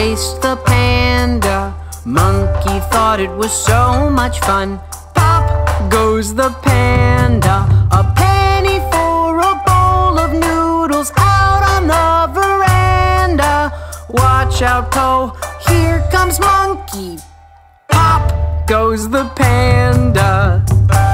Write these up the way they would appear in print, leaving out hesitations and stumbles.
chased the panda. Monkey thought it was so much fun. Pop goes the panda. A penny for a bowl of noodles out on the veranda. Watch out, Po, here comes Monkey. Pop goes the panda.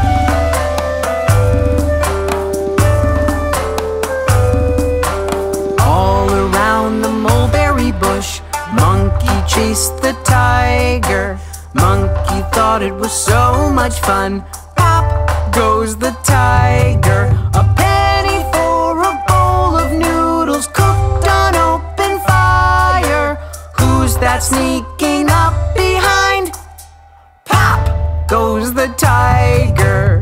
All around the mulberry bush, Monkey chased the tiger. Monkey thought it was so much fun. Pop goes the tiger. A penny for a bowl of noodles cooked on open fire. Who's that sneaking up behind? Pop goes the tiger.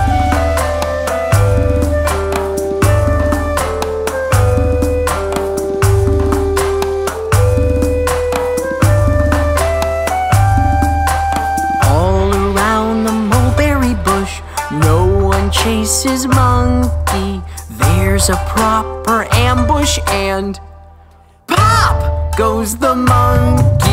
Chases Monkey. There's a proper ambush and pop goes the monkey.